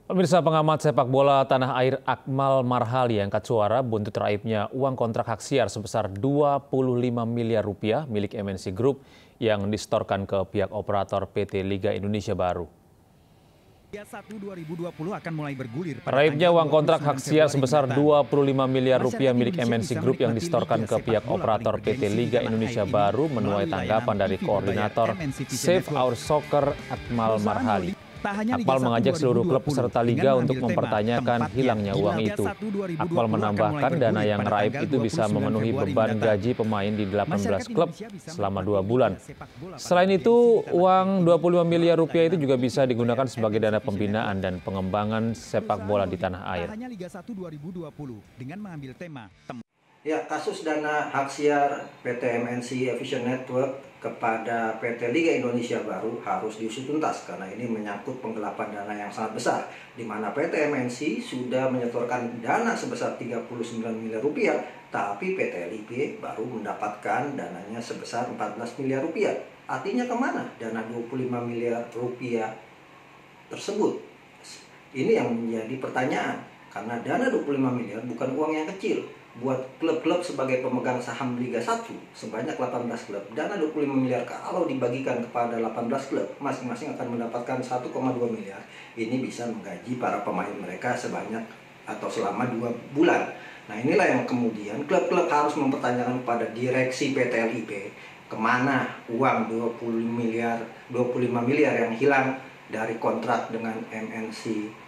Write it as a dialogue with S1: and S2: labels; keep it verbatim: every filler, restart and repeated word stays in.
S1: Pemirsa, pengamat sepak bola tanah air Akmal Marhali angkat suara buntut raibnya uang kontrak hak siar sebesar dua puluh lima miliar rupiah milik M N C Group yang disetorkan ke pihak operator P T Liga Indonesia Baru.
S2: Liga satu dua ribu dua puluh akan mulai bergulir.
S1: Raibnya uang kontrak hak siar sebesar dua puluh lima miliar rupiah milik M N C Group yang disetorkan ke pihak operator P T Liga Indonesia Baru menuai tanggapan dari koordinator Save Our Soccer Akmal Marhali. Akmal mengajak seluruh klub peserta liga untuk mempertanyakan hilangnya uang itu. Akmal menambahkan dana yang raib itu bisa memenuhi beban gaji pemain di delapan belas klub selama dua bulan. Selain itu, uang dua puluh lima miliar rupiah itu juga bisa digunakan sebagai dana pembinaan dan pengembangan sepak bola di tanah air.
S3: Ya, kasus dana hak siar P T M N C Aviation Network kepada P T Liga Indonesia Baru harus diusut tuntas karena ini menyangkut penggelapan dana yang sangat besar, di mana P T M N C sudah menyetorkan dana sebesar tiga puluh sembilan miliar rupiah, tapi P T L I P baru mendapatkan dananya sebesar empat belas miliar rupiah. Artinya kemana dana dua puluh lima miliar rupiah tersebut? Ini yang menjadi pertanyaan, karena dana dua puluh lima miliar bukan uang yang kecil. Buat klub-klub sebagai pemegang saham Liga satu sebanyak delapan belas klub, dana dua puluh lima miliar kalau dibagikan kepada delapan belas klub, masing-masing akan mendapatkan satu koma dua miliar. Ini bisa menggaji para pemain mereka sebanyak atau selama dua bulan. Nah, inilah yang kemudian klub-klub harus mempertanyakan kepada direksi P T L I P, kemana uang dua puluh miliar, dua puluh lima miliar yang hilang dari kontrak dengan M N C